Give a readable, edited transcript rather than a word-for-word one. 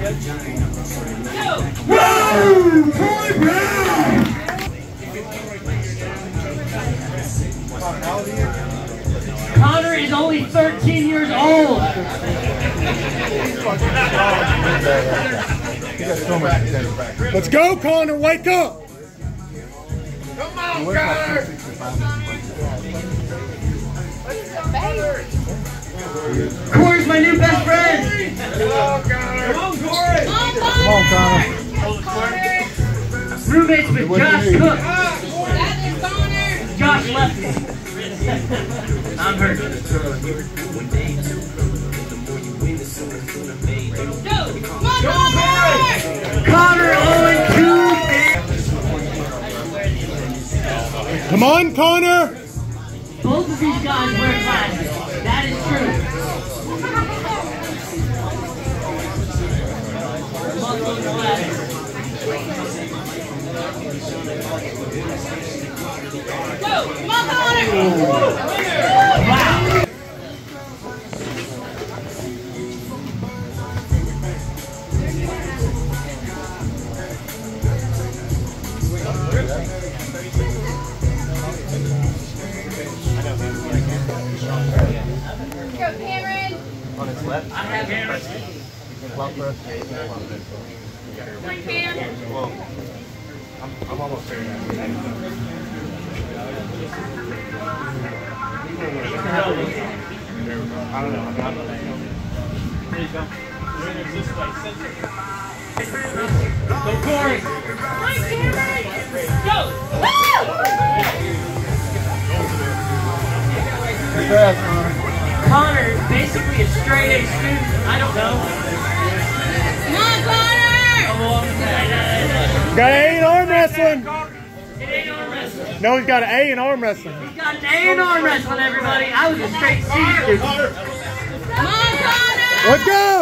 Woo! Troy Brown! Connor is only 13 years old. Let's go, Connor. Wake up. Come on, Connor. Corey's my new best friend. Come on, Connor. Come on, Corey. Come on, Connor. Roommates with Josh Cook. That is Connor. Josh left me. I'm hurt. Go, Connor. Connor 0-2. Come on, Connor. Both of these guys wear glasses. That is true. Muscle glasses. Go, come on, Connor. Wow. Go, Cameron. On his left. I have Cameron. Left first. Come on, Cam. Well, I'm almost there now. I don't know. There you go. Go, Corey. Come on, Cameron. Go. Woo! Connor is basically a straight A student. I don't know. Come on, Connor. Got an A in arm wrestling. It ain't arm wrestling. No, he's got an A in arm wrestling. He's got an A in arm wrestling, everybody. I was a straight C student. Come on, Connor. Let's go.